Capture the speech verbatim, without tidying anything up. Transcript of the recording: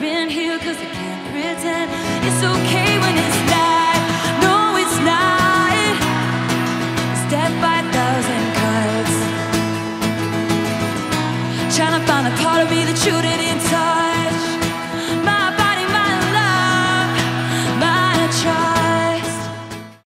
been here, cause I can't pretend it's okay when it's not. No, it's not. It's death by a thousand cuts, trying to find a part of me that you didn't touch.